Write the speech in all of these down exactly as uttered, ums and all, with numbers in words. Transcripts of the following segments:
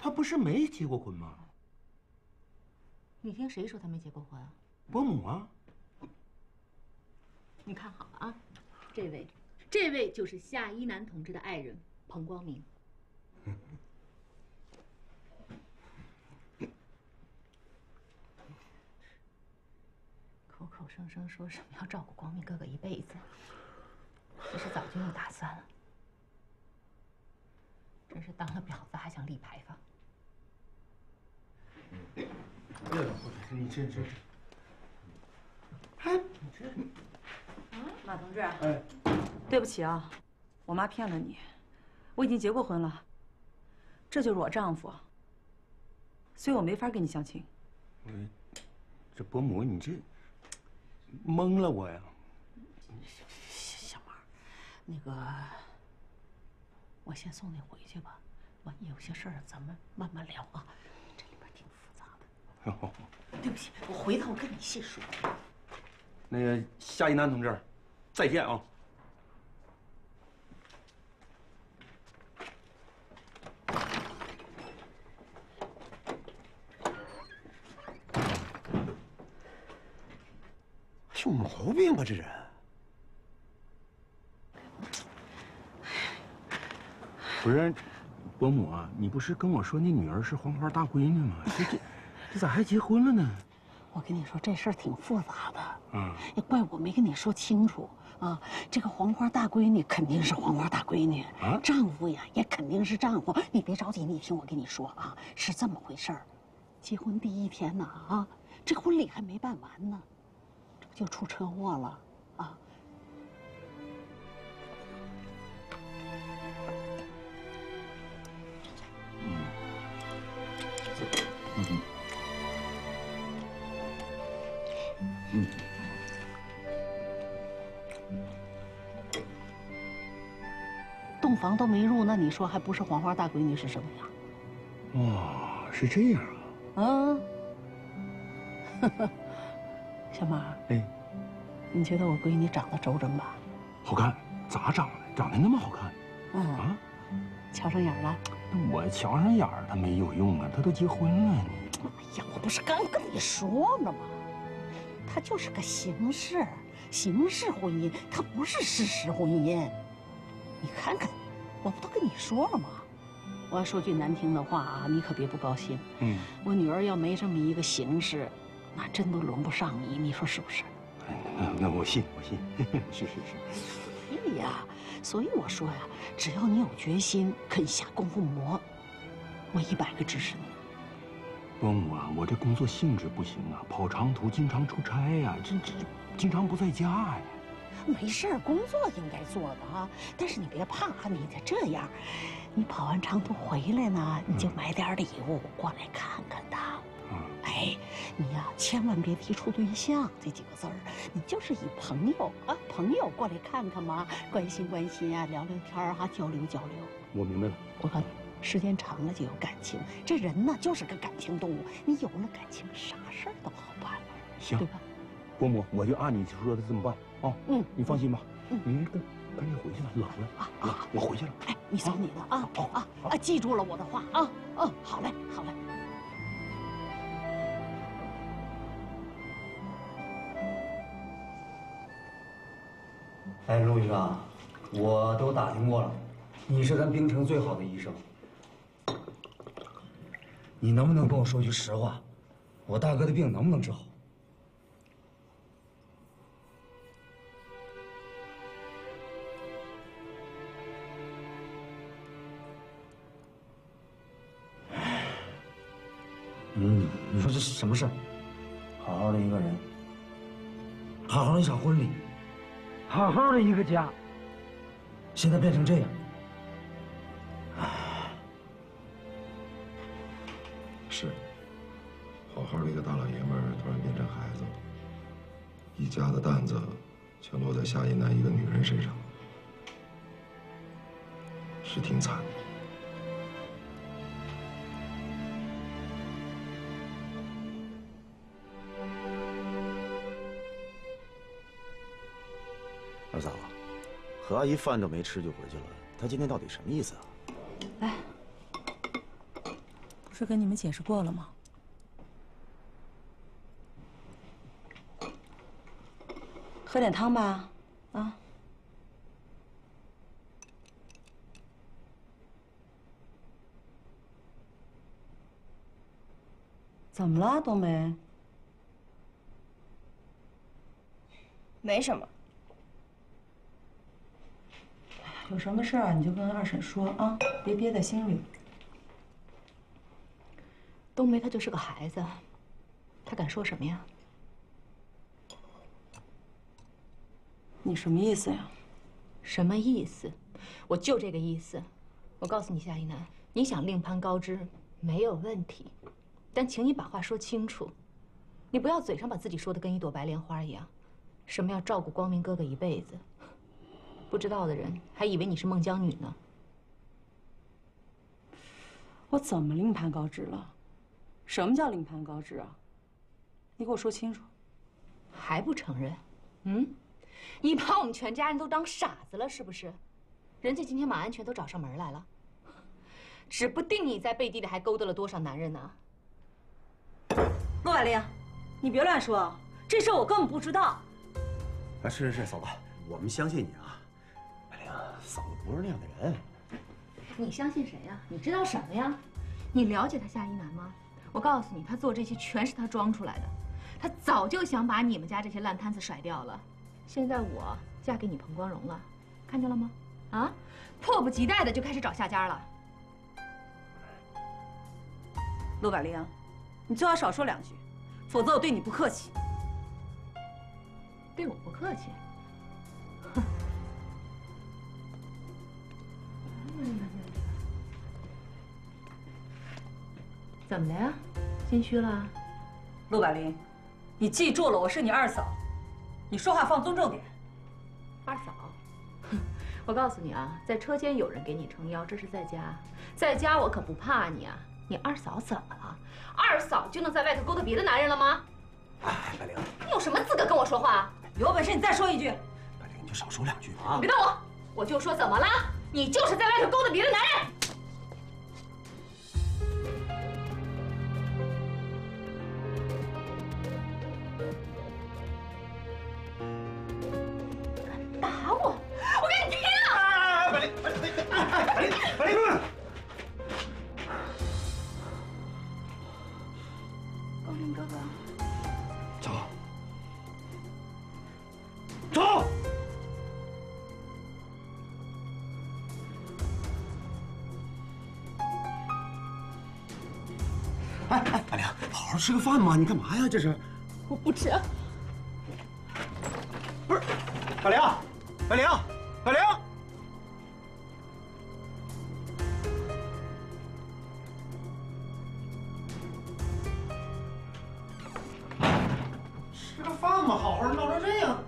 他不是没结过婚吗？ 你听谁说他没结过婚啊？ 伯母啊。 你看好了啊，这位，这位就是夏一楠同志的爱人彭光明。口口声声说什么要照顾光明哥哥一辈子，其实早就有打算了。真是当了婊子还想立牌坊。 哎呀，你这这，哎，你这， 嗯，马同志，哎，对不起啊，我妈骗了你，我已经结过婚了，这就是我丈夫，所以我没法跟你相亲。 我，这伯母你这。 蒙了我呀， 小马，那个，我先送你回去吧。万一有些事儿，咱们慢慢聊啊。这里边挺复杂的。对不起，我回头跟你细说。 那个夏一楠同志，再见啊！ 有毛病吧，这人！ 不是，伯母啊，你不是跟我说你女儿是黄花大闺女吗？这这这咋还结婚了呢？ 我跟你说，这事儿挺复杂的。 嗯， 也怪我没跟你说清楚啊。这个黄花大闺女肯定是黄花大闺女啊，丈夫呀也肯定是丈夫。你别着急，你听我跟你说啊，是这么回事儿。结婚第一天呢，啊，这婚礼还没办完呢。 就出车祸了啊！ 嗯，嗯嗯， 洞房都没入，那你说还不是黄花大闺女是什么呀？ 哇，是这样啊！ 嗯，小马， 哎， 你觉得我闺女长得周正吧？ 好看，咋长的？长得那么好看？ 嗯啊， 瞧上眼了？ 我瞧上眼儿，她没有用啊，她都结婚了。 哎呀，我不是刚跟你说了吗？它就是个形式，形式婚姻，它不是事实婚姻。你看看，我不都跟你说了吗？我要说句难听的话啊，你可别不高兴。 嗯， 我女儿要没这么一个形式，那真都轮不上你，你说是不是？ 哎，那我信，我信，是是是。 对呀，所以我说呀，只要你有决心，肯下功夫磨，我一百个支持你。 伯母啊，我这工作性质不行啊，跑长途，经常出差呀、啊，这这经常不在家呀。 没事儿，工作应该做的啊，但是你别怕，你得这样，你跑完长途回来呢，你就买点礼物过来看看他。嗯，哎，你呀，千万别提处对象这几个字儿，你就是以朋友啊，朋友过来看看嘛，关心关心啊，聊聊天儿啊，交流交流。 我明白了。 我告诉你，时间长了就有感情，这人呢就是个感情动物，你有了感情，啥事儿都好办了， 行， 对吧？ 伯母，我就按你说的这么办啊。嗯，你放心吧。 嗯， 你赶赶紧回去了，冷了啊啊！我回去了。 哎，你走你的啊啊啊！记住了我的话啊。嗯，好嘞，好嘞。 哎，陆医生，我都打听过了，你是咱冰城最好的医生，你能不能跟我说句实话？我大哥的病能不能治好？嗯，你说这是什么事儿？好好的一个人，好好的一场婚礼，好好的一个家，现在变成这样，唉， 是，好好的一个大老爷们儿突然变成孩子了，一家的担子全落在夏一楠一个女人身上，是挺惨的。 二嫂，何阿姨饭都没吃就回去了，她今天到底什么意思啊？ 来， 是跟你们解释过了吗？喝点汤吧，啊。怎么了，冬梅？ 没什么。 有什么事儿你就跟二婶说啊，别憋在心里。 冬梅她就是个孩子，她敢说什么呀？ 你什么意思呀？ 什么意思？我就这个意思。我告诉你，夏一楠，你想另攀高枝没有问题，但请你把话说清楚。你不要嘴上把自己说的跟一朵白莲花一样，什么要照顾光明哥哥一辈子，不知道的人还以为你是孟姜女呢。 我怎么另攀高枝了？什么叫另攀高枝啊？你给我说清楚。 还不承认？嗯？你把我们全家人都当傻子了是不是？人家今天马安全都找上门来了，指不定你在背地里还勾搭了多少男人呢。 陆婉玲，你别乱说，这事我根本不知道。 啊，是是是，嫂子，我们相信你啊。婉玲，嫂子不是那样的人。 你相信谁呀？你知道什么呀？你了解他夏一楠吗？我告诉你，他做这些全是他装出来的。他早就想把你们家这些烂摊子甩掉了。现在我嫁给你彭光荣了，看见了吗？啊，迫不及待的就开始找下家了。 陆婉玲，你最好少说两句，否则我对你不客气。 对我不客气？哼！怎么的呀？心虚了？ 陆婉玲，你记住了，我是你二嫂，你说话放尊重点。 二嫂，哼，我告诉你啊，在车间有人给你撑腰，这是在家，在家我可不怕你啊。你二嫂怎么了？二嫂就能在外头勾搭别的男人了吗？ 哎，白灵， 你有什么资格跟我说话？ 有本事你再说一句。 白灵，你就少说两句啊！ 你别动我，我就说怎么了？你就是在外头勾搭别的男人。打我！我跟你拼了！ 白灵，白灵，白灵，白灵！ 光明哥哥， 走，走！哎哎，白灵，好好吃个饭嘛！你干嘛呀？这是？ 我不吃。 不是，白灵，白灵，白灵！吃个饭嘛，好好闹成这样。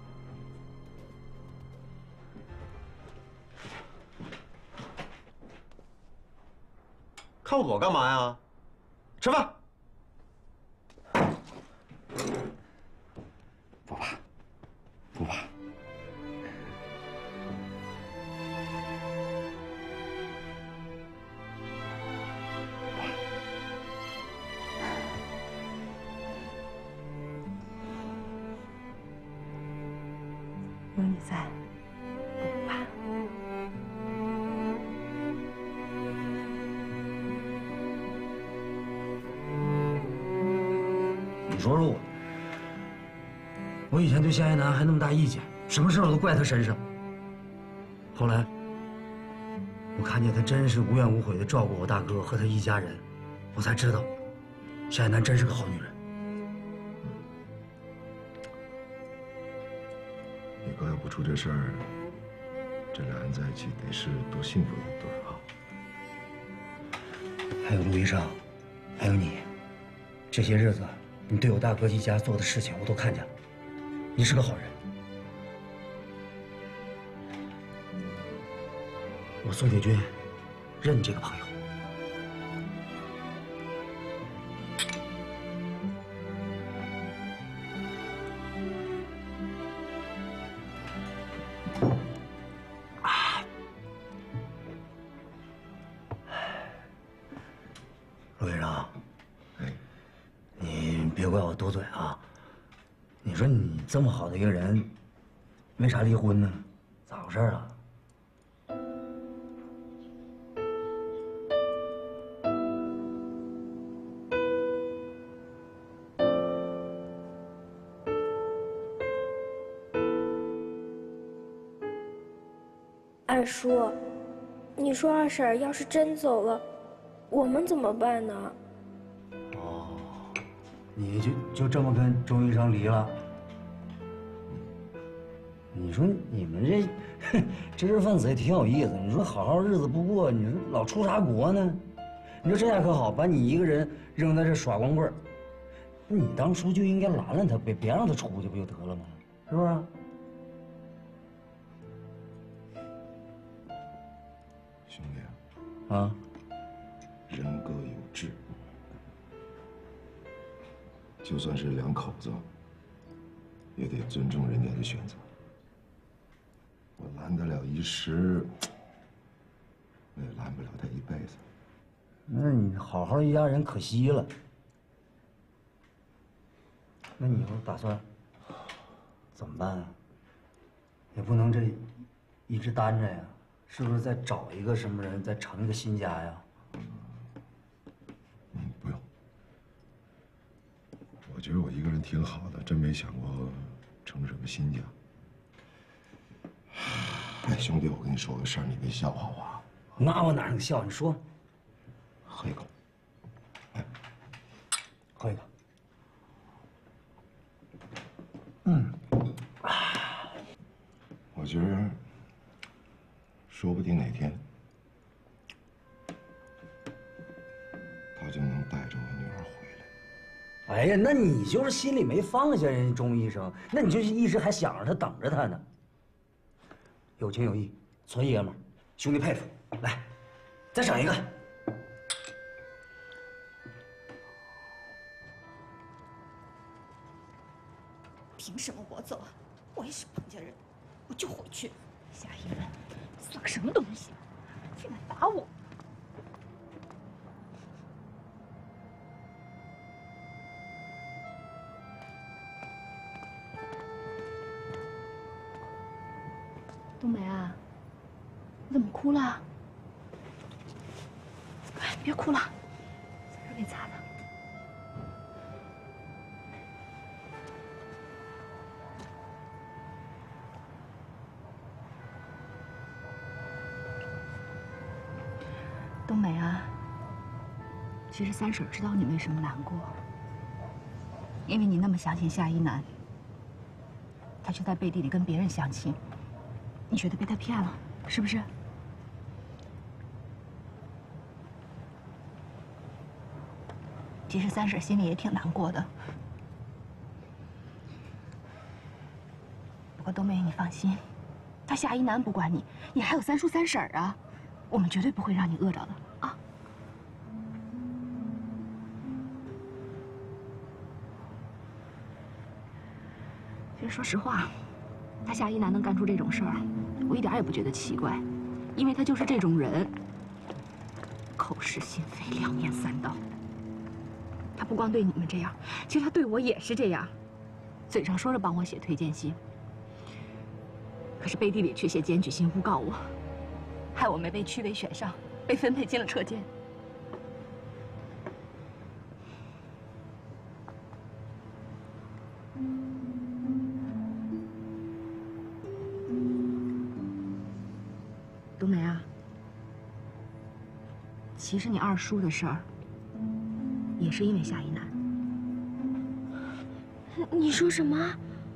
看我干嘛呀？吃饭。不怕，不怕。 有你在，不怕。 你说说我，我以前对夏一楠还那么大意见，什么事我都怪他身上。后来，我看见他真是无怨无悔地照顾我大哥和他一家人，我才知道，夏一楠真是个好女人。 你哥要不出这事儿，这俩人在一起得是多幸福的一对啊！ 还有陆医生，还有你，这些日子你对我大哥一家做的事情我都看见了，你是个好人。我苏铁军认你这个朋友。陆住嘴啊！你说你这么好的一个人，为啥离婚呢？咋回事啊？ 二叔，你说二婶要是真走了，我们怎么办呢？ 哦，你就就这么跟钟医生离了？你说你们这知识分子也挺有意思。你说好好日子不过，你说老出啥国呢？你说这下可好，把你一个人扔在这耍光棍儿，你当初就应该拦拦他，别别让他出去不就得了吗？是不是？ 兄弟啊， 人各有志，就算是两口子，也得尊重人家的选择。我拦得了一时，我也拦不了他一辈子。 那你好好一家人可惜了。那你以后打算怎么办啊？也不能这一直单着呀，是不是再找一个什么人，再成一个新家呀？ 嗯，不用。我觉得我一个人挺好的，真没想过成什么新家。哎，兄弟，我跟你说个事儿，你别笑话我啊。 那我哪能笑？你说。 喝一口。哎， 喝一口。嗯。 我觉得，说不定哪天，他就能带着我女儿回来。哎呀，那你就是心里没放下人家钟医生，那你就一直还想着他，等着他呢。有情有义，纯爷们儿，兄弟佩服。来，再整一个。 凭什么我走啊？我也是彭家人，我就回去。夏一楠，算个什么东西？竟敢打我！ 冬梅啊，你怎么哭了？哎，别哭了，在这儿给你擦擦。冬梅啊，其实三婶知道你为什么难过，因为你那么相信夏一楠，他却在背地里跟别人相亲。你觉得被他骗了，是不是？其实三婶心里也挺难过的。不过冬梅，你放心，他夏一楠不管你，你还有三叔三婶啊，我们绝对不会让你饿着的啊。其实说实话，他夏一楠能干出这种事儿，我一点也不觉得奇怪，因为他就是这种人，口是心非，两面三刀。他不光对你们这样，其实他对我也是这样，嘴上说着帮我写推荐信，可是背地里却写检举信诬告我，害我没被区委选上，被分配进了车间。冬梅啊，其实你二叔的事儿，也是因为夏一楠。 你说什么？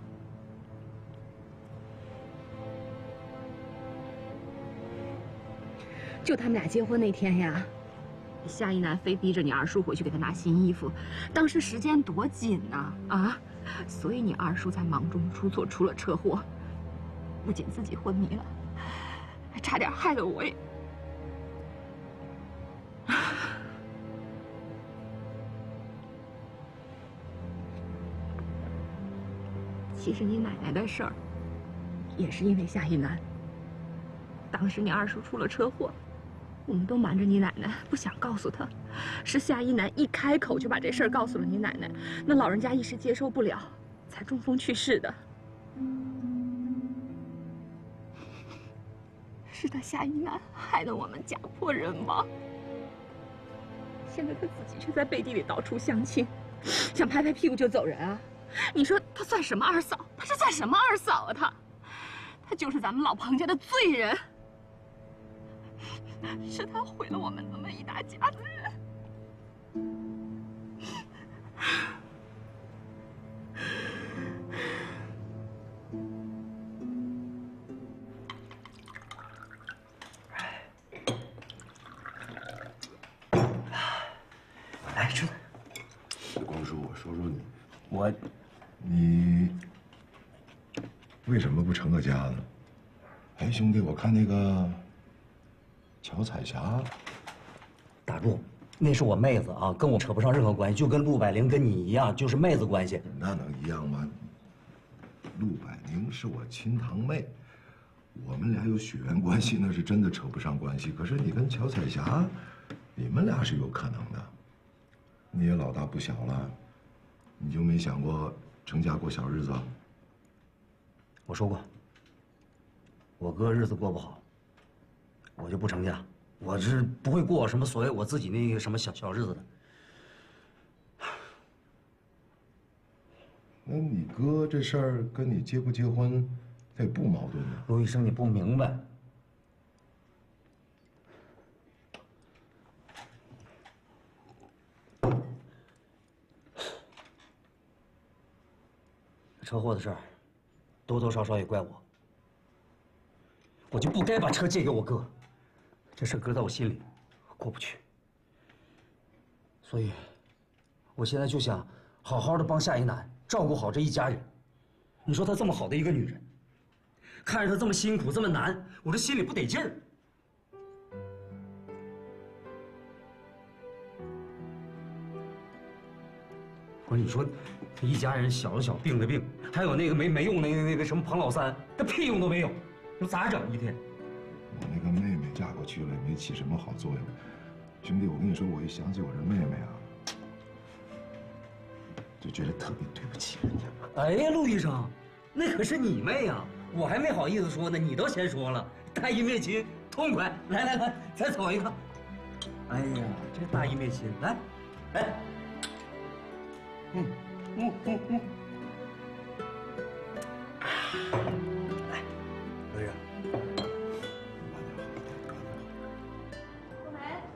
就他们俩结婚那天呀，夏一楠非逼着你二叔回去给他拿新衣服，当时时间多紧呐啊！所以你二叔才忙中出错，出了车祸，不仅自己昏迷了，还差点害得我也……其实你奶奶的事儿，也是因为夏一楠。当时你二叔出了车祸， 我们都瞒着你奶奶，不想告诉她。是夏一楠一开口就把这事儿告诉了你奶奶，那老人家一时接受不了，才中风去世的。是他夏一楠害得我们家破人亡。现在他自己却在背地里到处相亲，想拍拍屁股就走人啊！你说他算什么二嫂？他是算什么二嫂啊？他，他就是咱们老彭家的罪人。是他毁了我们那么一大家子人。 来，吃。 光叔，我说说你， 我， 你为什么不成个家呢？哎，兄弟，我看那个乔彩霞， 打住，那是我妹子啊，跟我扯不上任何关系，就跟陆百灵跟你一样，就是妹子关系。 那能一样吗？陆百灵是我亲堂妹，我们俩有血缘关系，那是真的扯不上关系。可是你跟乔彩霞，你们俩是有可能的。你也老大不小了，你就没想过成家过小日子？ 我说过，我哥日子过不好，我就不成家，我是不会过什么所谓我自己那个什么小小日子的。 那你哥这事儿跟你结不结婚，他也不矛盾呢。 陆医生，你不明白。车祸的事儿，多多少少也怪我。我就不该把车借给我哥，这事搁在我心里，过不去。所以，我现在就想好好的帮夏一楠照顾好这一家人。你说她这么好的一个女人，看着她这么辛苦这么难，我这心里不得劲儿。不是你说，这一家人小的小病的病，还有那个没没用那个那个什么彭老三，他屁用都没有，这咋整一天？ 我那个妹妹嫁过去了，也没起什么好作用。兄弟，我跟你说，我一想起我这妹妹啊，就觉得特别对不起人家。 哎呀，陆医生，那可是你妹呀，我还没好意思说呢，你都先说了，大义灭亲，痛快！来来来，再走一个。哎呀，这大义灭亲，来，来。嗯嗯嗯嗯，来，陆医生。 冬梅，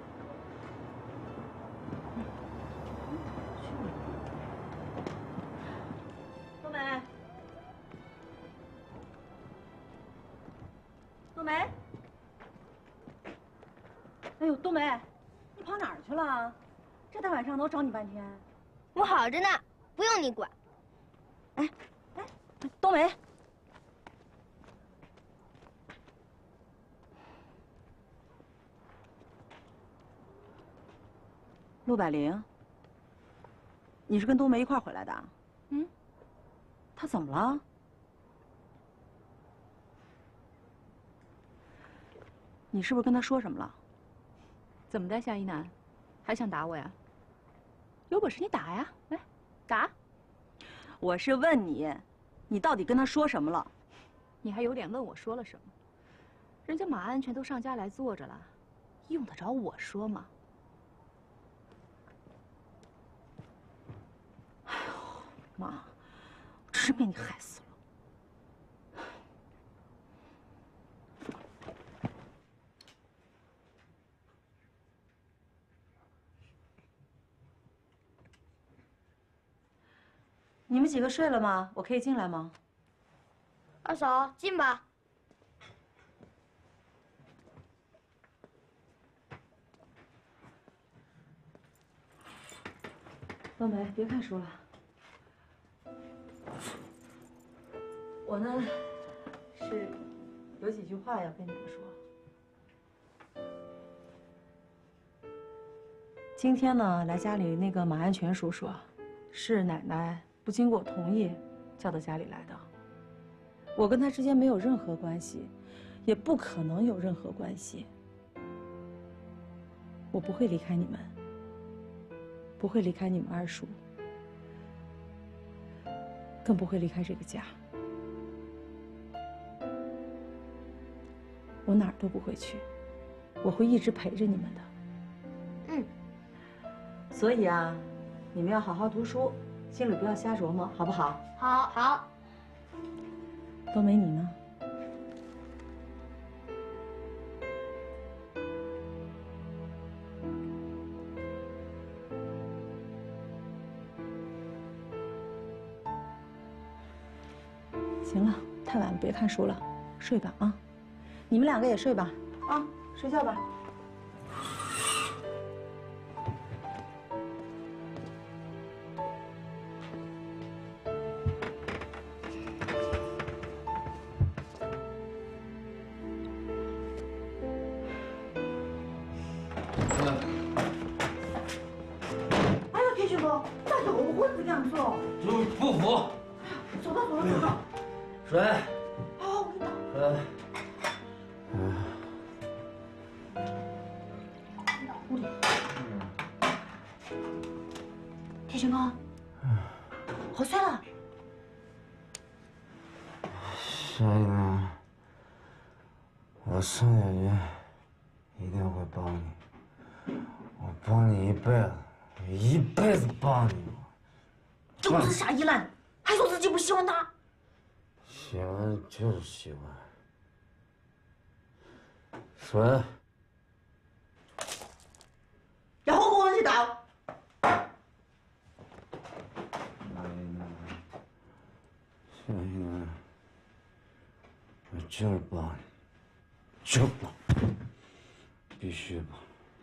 冬梅， 冬梅，哎呦，冬梅，你跑哪儿去了？这大晚上的我找你半天。 我好着呢，不用你管。 哎，哎，冬梅，陆百灵，你是跟冬梅一块儿回来的？嗯，她怎么了？你是不是跟她说什么了？ 怎么的，夏一楠，还想打我呀？有本事你打呀！来，打！ 我是问你，你到底跟他说什么了？ 你还有脸问我说了什么？人家马安全都上家来坐着了，用得着我说吗？ 哎呦，妈，真是被你害死了！你们几个睡了吗？我可以进来吗？ 二嫂，进吧。 冬梅，别看书了。我呢，是有几句话要跟你们说。今天呢，来家里那个马安全叔叔，是奶奶不经过我同意叫到家里来的。我跟他之间没有任何关系，也不可能有任何关系。 我不会离开你们，不会离开你们二叔，更不会离开这个家。我哪儿都不会去，我会一直陪着你们的。 嗯。 所以啊，你们要好好读书，心里不要瞎琢磨，好不好？ 好，好。 冬梅，你呢？行了，太晚了，别看书了，睡吧啊！你们两个也睡吧，啊，睡觉吧。哎呀，铁军哥，咋又混这个样子哦？ 就是不服。 走吧，走吧，走吧。 水。 好，我给你倒。 水。 屋里。铁军哥，好睡了。 夏一楠，我生下去一定会帮你，我帮你一辈子，一辈子帮你。 这不是傻依兰，还说自己不喜欢他。 喜欢就是喜欢。水。 然后我去倒。 夏一楠，我就是帮你，就帮，必须帮。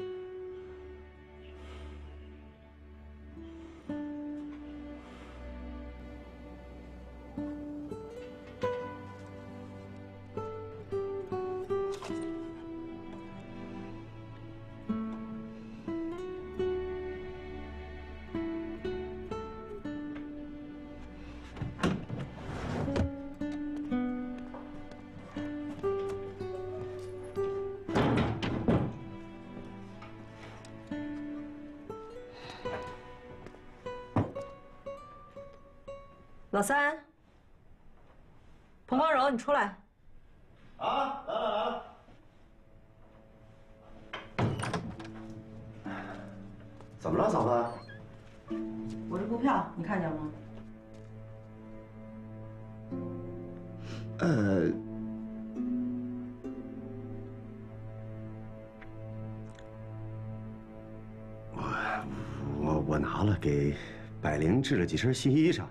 老三，彭光荣，你出来。 啊，来了来了。怎么了，嫂子？ 我这布票你看见了吗？ 呃，我我我拿了，给百灵制了几身新衣裳。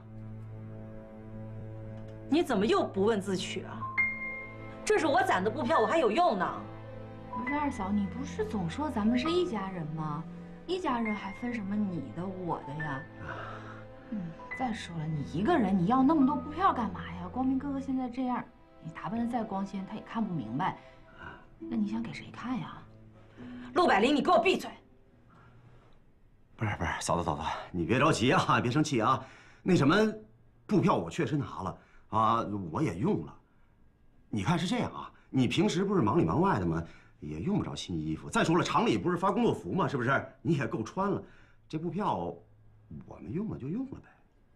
你怎么又不问自取啊？这是我攒的布票，我还有用呢。 不是二嫂，你不是总说咱们是一家人吗？一家人还分什么你的我的呀？嗯，再说了，你一个人你要那么多布票干嘛呀？光明哥哥现在这样，你打扮的再光鲜，他也看不明白。那你想给谁看呀？ 陆百灵，你给我闭嘴！ 不是不是，嫂子嫂子，你别着急啊，别生气啊。那什么，布票我确实拿了。啊，我也用了。你看是这样啊，你平时不是忙里忙外的吗？也用不着新衣服。再说了，厂里不是发工作服吗？是不是？你也够穿了。这布票，我们用了就用了呗。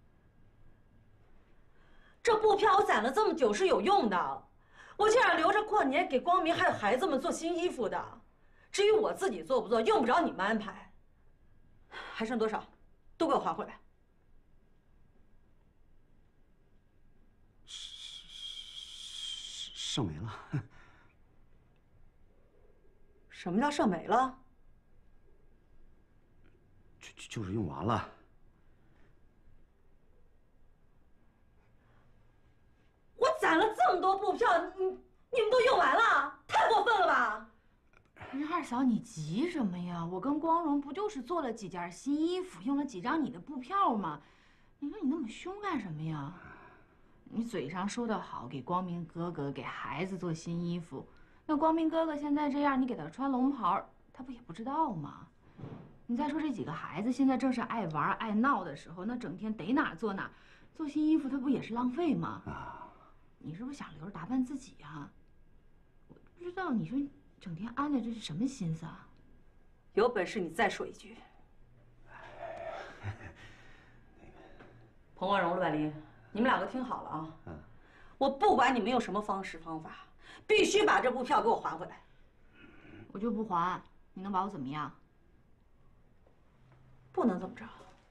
这布票我攒了这么久是有用的，我这样留着过年给光明还有孩子们做新衣服的。至于我自己做不做，用不着你们安排。还剩多少？都给我还回来。 剩没了。 什么叫剩没了？ 就就是用完了。 我攒了这么多布票，你你们都用完了，太过分了吧？ 不是二嫂，你急什么呀？我跟光荣不就是做了几件新衣服，用了几张你的布票吗？你说你那么凶干什么呀？你嘴上说的好，给光明哥哥、给孩子做新衣服，那光明哥哥现在这样，你给他穿龙袍，他不也不知道吗？你再说这几个孩子现在正是爱玩爱闹的时候，那整天逮哪做哪，做新衣服他不也是浪费吗？啊！你是不是想留着打扮自己啊？我不知道，你说整天安着这是什么心思啊？ 有本事你再说一句。彭万荣、陆百林，你们两个听好了啊！嗯，我不管你们用什么方式方法，必须把这部票给我还回来。 我就不还，你能把我怎么样？ 不能怎么着。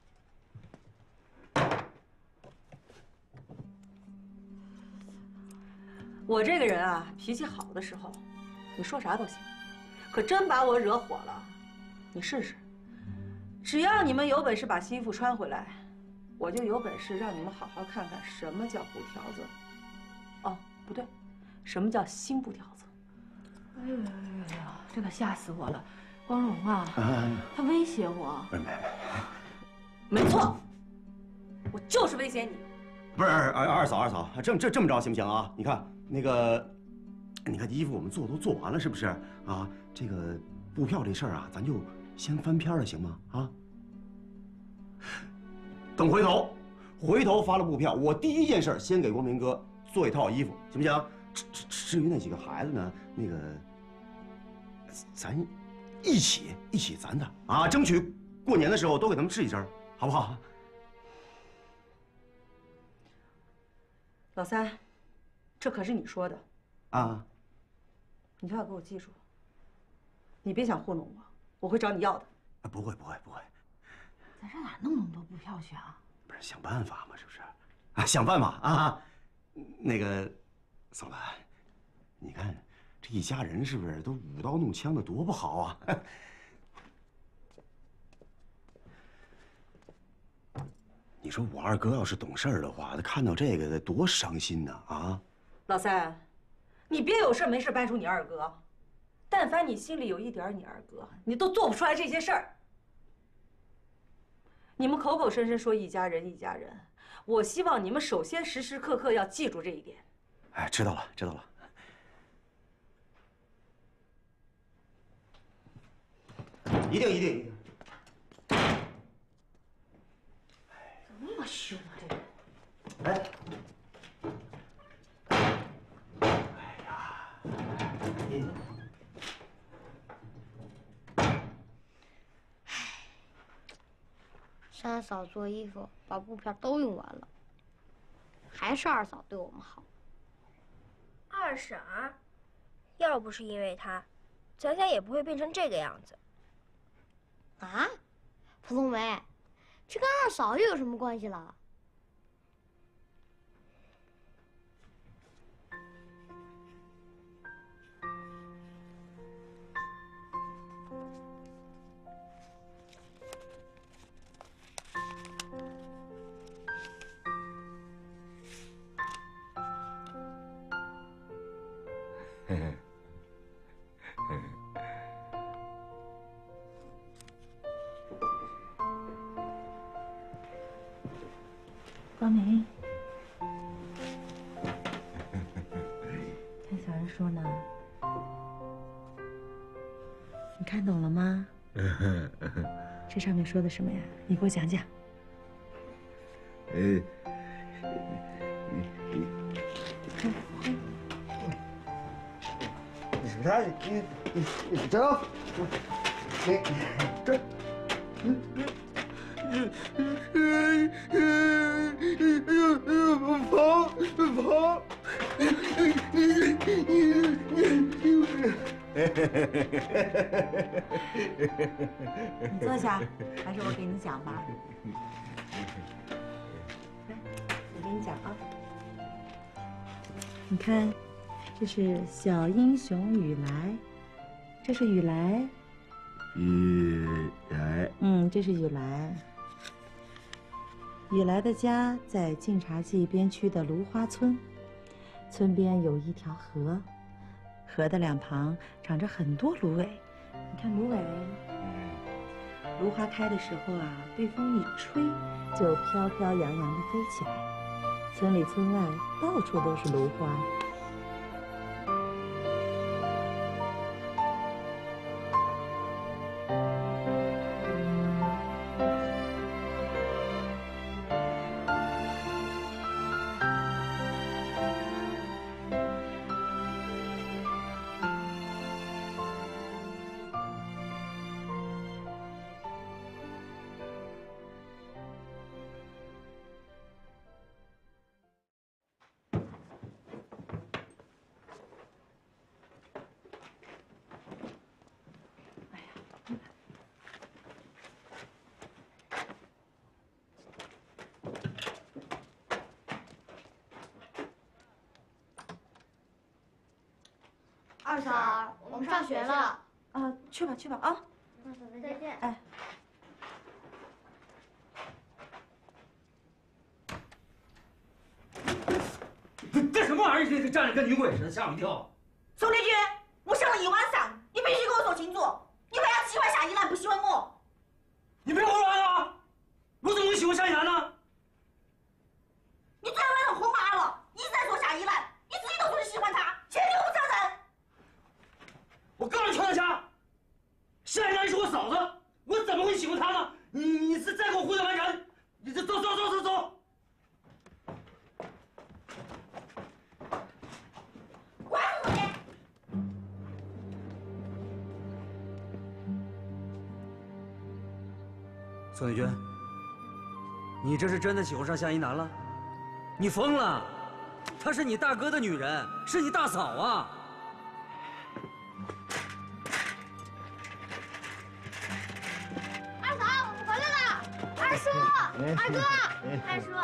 我这个人啊，脾气好的时候，你说啥都行。可真把我惹火了，你试试。只要你们有本事把新衣服穿回来，我就有本事让你们好好看看什么叫布条子。哦，不对，什么叫新布条子？ 哎呦呦呦呦！这可吓死我了！光荣啊，嗯、他威胁我。 没没没，没错，我就是威胁你。 不是二二嫂，二嫂，这这这么着行不行啊？你看。 那个，你看衣服我们做都做完了，是不是啊？这个布票这事儿啊，咱就先翻篇了，行吗？啊，等回头，回头发了布票，我第一件事先给光明哥做一套衣服，行不行？至至至于那几个孩子呢，那个，咱一起一起攒的啊，争取过年的时候都给他们织一身，好不好？ 老三。 这可是你说的， 啊！ 你可要给我记住，你别想糊弄我，我会找你要的。 啊，不会不会不会。 咱上哪弄那么多布票去啊？ 不是想办法嘛，是不是？啊，想办法啊！那个，嫂子，你看这一家人是不是都舞刀弄枪的，多不好啊！你说我二哥要是懂事的话，他看到这个得多伤心呢！啊！ 老三，你别有事没事搬出你二哥，但凡你心里有一点你二哥，你都做不出来这些事儿。你们口口声声说一家人一家人，我希望你们首先时时刻刻要记住这一点。 哎，知道了，知道了。一定一定一定。 怎么那么凶啊，这人？ 哎。 三嫂做衣服把布片都用完了，还是二嫂对我们好。 二婶儿，要不是因为她，咱家也不会变成这个样子。 啊，蒲冬梅，这跟二嫂又有什么关系了？ 光明，看小人书呢，你看懂了吗？这上面说的什么呀？你给我讲讲。 呃，他你你你走，你这。 跑跑！ 你坐下，还是我给你讲吧。来，我给你讲啊。你看，这是小英雄雨来，这是雨来。 雨来。 嗯，这是雨来。 雨来的家在晋察冀边区的芦花村，村边有一条河，河的两旁长着很多芦苇。你看芦苇，芦花开的时候啊，被风一吹，就飘飘扬扬地飞起来。村里村外到处都是芦花。 二嫂，我们上学了。 啊，去吧去吧啊。 二嫂再见。 哎。 干什么玩意儿？这站着跟女鬼似的，吓我一跳！ 宋丽君，我想了一晚上，你必须给我说清楚，你为啥喜欢夏一楠，不喜欢我？ 你别胡乱啊！我怎么会喜欢夏一楠呢？ 你昨天晚上喝麻了，一直在说夏一楠，你自己都说你喜欢他，现在你又不承认。 我告诉你，邱大侠，夏一楠是我嫂子，我怎么会喜欢她呢？你你是再给我胡搅蛮缠！你这走走走走走！ 宋丽娟，你这是真的喜欢上夏一楠了？你疯了！她是你大哥的女人，是你大嫂啊！ 二嫂，我们回来了！二叔，二哥，二叔。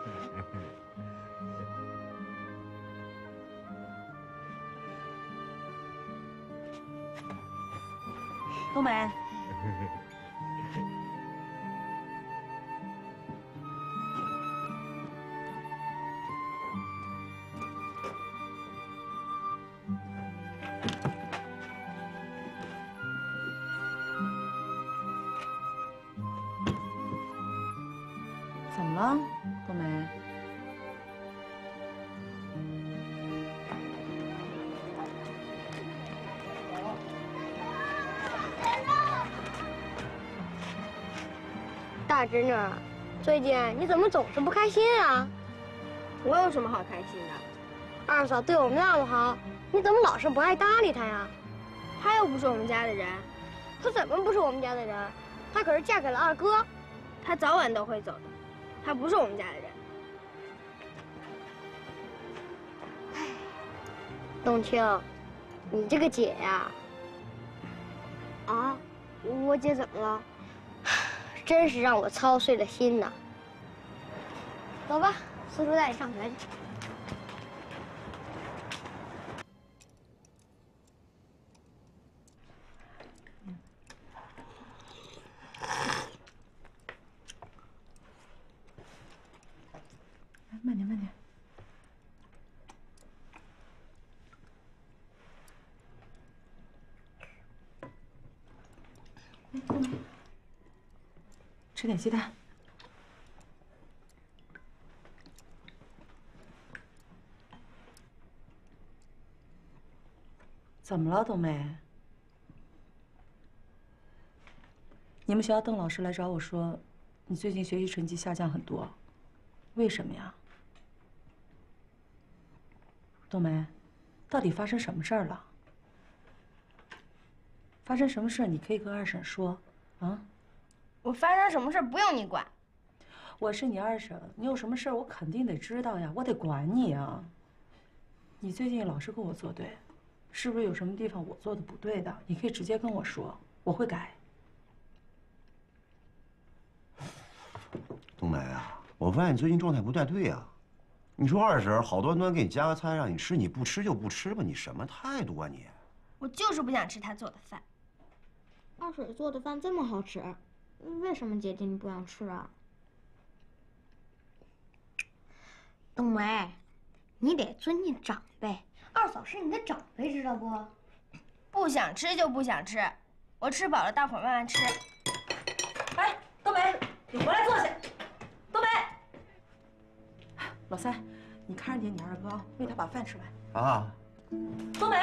冬梅。 怎么了，冬梅？ 大侄女，最近你怎么总是不开心啊？我有什么好开心的？二嫂对我们那么好，你怎么老是不爱搭理她呀？她又不是我们家的人，她怎么不是我们家的人？她可是嫁给了二哥，她早晚都会走的。 她不是我们家的人。唉，冬青，你这个姐呀，啊，我姐怎么了？真是让我操碎了心呐。走吧，四叔带你上学去。 慢点，慢点。哎，冬梅，吃点鸡蛋。怎么了，冬梅？你们学校邓老师来找我说，你最近学习成绩下降很多，为什么呀？ 冬梅，到底发生什么事儿了？发生什么事儿，你可以跟二婶说，啊？ 我发生什么事不用你管。 我是你二婶，你有什么事儿我肯定得知道呀，我得管你啊。你最近老是跟我作对，是不是有什么地方我做的不对的？你可以直接跟我说，我会改。 冬梅啊，我发现你最近状态不太对啊。 你说二婶好端端给你加个菜让你吃，你不吃就不吃吧，你什么态度啊你？ 我就是不想吃她做的饭。二婶做的饭这么好吃，为什么姐姐你不想吃啊？冬梅，你得尊敬长辈，二嫂是你的长辈，知道不？不想吃就不想吃，我吃饱了，大伙儿慢慢吃。 哎，冬梅，你回来坐下。冬梅。 老三，你看着点你二哥，喂他把饭吃完。 啊， 冬梅，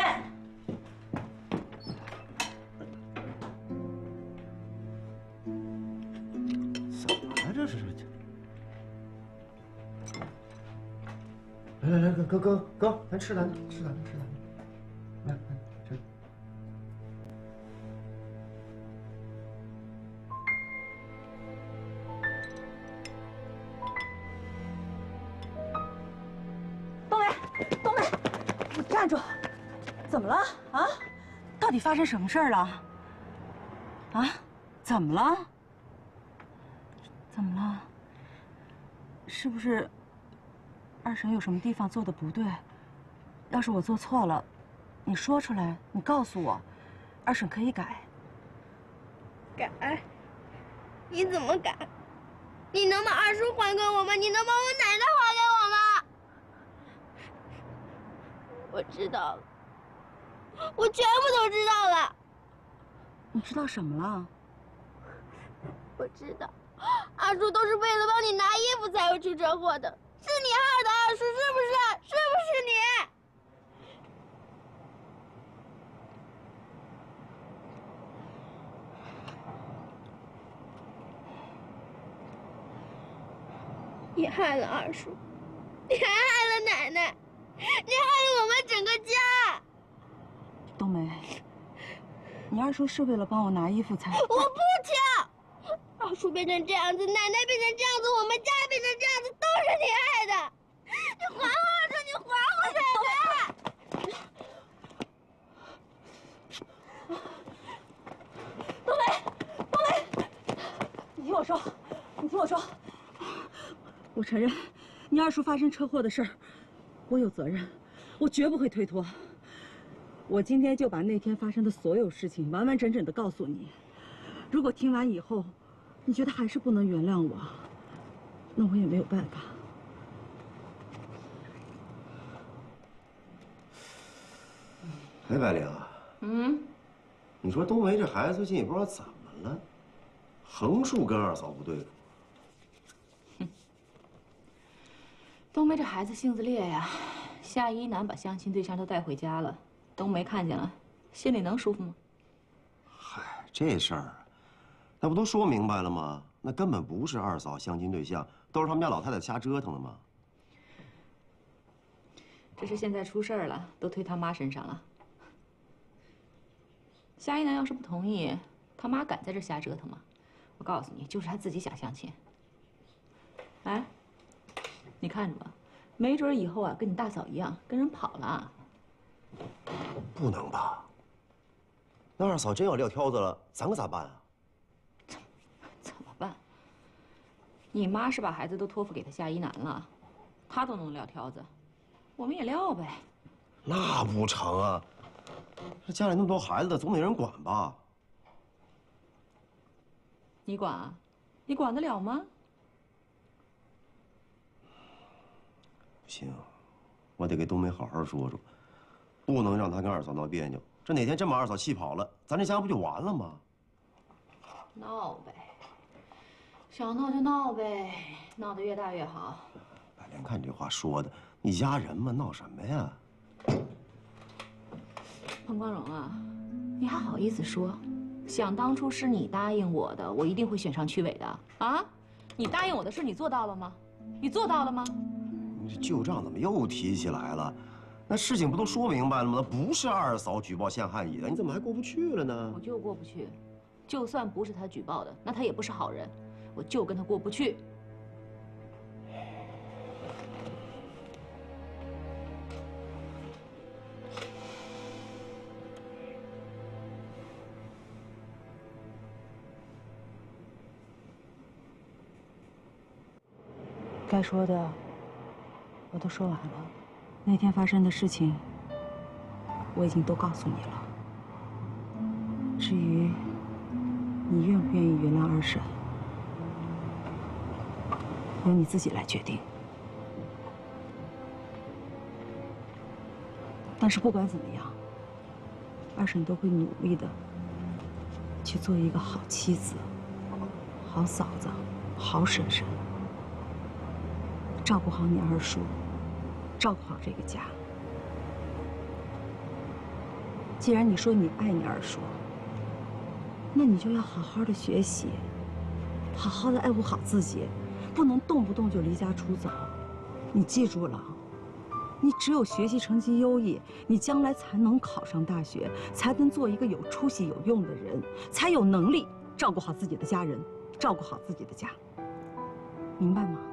怎么了这是？ 来来来，哥哥哥哥，来吃咱的，吃咱的，吃咱的，来来吃。 站住！怎么了啊？到底发生什么事儿了？啊？怎么了？怎么了？是不是二婶有什么地方做的不对？要是我做错了， 你说出来，你告诉我，二婶可以改。 改？你怎么改？你能把二叔还给我吗？你能把我奶奶还给我吗？我知道了，我全部都知道了。 你知道什么了？ 我知道，二叔都是为了帮你拿衣服才会出车祸的，是你害的，二叔是不是？是不是你？你害了二叔，你还害了奶奶，你害了我们整个家。 冬梅，你二叔是为了帮我拿衣服才…… 我不听！二叔变成这样子，奶奶变成这样子，我们家变成这样子，都是你害的！你还我二叔，你还我奶奶！冬梅，冬梅， 你听我说，你听我说。我承认，你二叔发生车祸的事儿，我有责任，我绝不会推脱。我今天就把那天发生的所有事情完完整整的告诉你。如果听完以后，你觉得还是不能原谅我，那我也没有办法。 哎，白灵， 嗯， 你说冬梅这孩子最近也不知道怎么了，横竖跟二嫂不对付。 冬梅这孩子性子烈呀，夏一楠把相亲对象都带回家了，冬梅看见了，心里能舒服吗？ 嗨，这事儿，那不都说明白了吗？那根本不是二嫂相亲对象，都是他们家老太太瞎折腾的嘛。 只是现在出事儿了，都推他妈身上了。夏一楠要是不同意，他妈敢在这瞎折腾吗？我告诉你，就是他自己想相亲。哎。你看着吧，没准以后啊，跟你大嫂一样，跟人跑了。 不能吧？那二嫂真要撂挑子了，咱可咋办啊？ 怎么办？你妈是把孩子都托付给他夏一楠了，她都能撂挑子，我们也撂呗。 那不成啊！这家里那么多孩子，总得人管吧？ 你管啊？你管得了吗？ 不行，我得给冬梅好好说说，不能让她跟二嫂闹别扭。这哪天真把二嫂气跑了，咱这家不就完了吗？ 闹呗，想闹就闹呗，闹得越大越好。 白莲，看这话说的，一家人嘛，闹什么呀？ 彭光荣啊，你还好意思说？想当初是你答应我的，我一定会选上区委的啊！你答应我的事，你做到了吗？你做到了吗？ 你这旧账怎么又提起来了？那事情不都说明白了吗？那不是二嫂举报陷害你的，你怎么还过不去了呢？ 我就过不去，就算不是他举报的，那他也不是好人，我就跟他过不去。 该说的我都说完了，那天发生的事情我已经都告诉你了。至于你愿不愿意原谅二婶，由你自己来决定。但是不管怎么样，二婶都会努力的去做一个好妻子、好嫂子、好婶婶。照顾好你二叔，照顾好这个家。既然你说你爱你二叔，那你就要好好的学习，好好的爱护好自己，不能动不动就离家出走。你记住了，你只有学习成绩优异，你将来才能考上大学，才能做一个有出息、有用的人，才有能力照顾好自己的家人，照顾好自己的家。明白吗？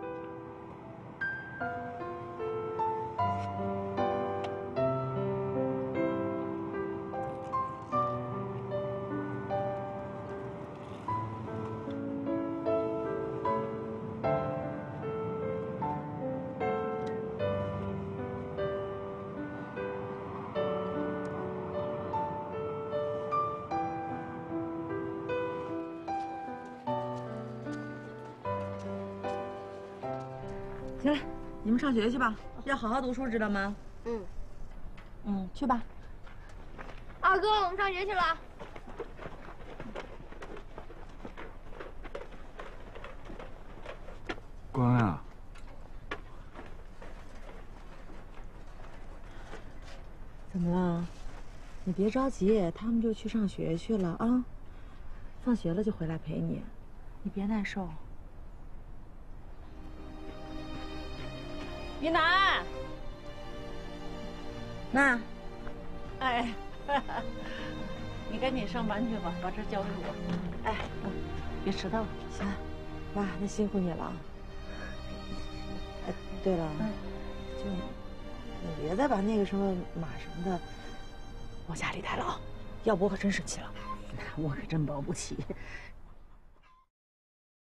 行了，你们上学去吧，要好好读书，知道吗？ 嗯。 嗯，去吧。 二哥，我们上学去了。 关啊。 怎么了？你别着急，他们就去上学去了啊。放学了就回来陪你，你别难受。 一楠， 那， 哎，你赶紧上班去吧，把这交给我。哎，别迟到了。 行，妈，那辛苦你了。哎，对了，就。 你别再把那个什么马什么的往家里带了啊，要不我可真生气了。 我可真保不齐，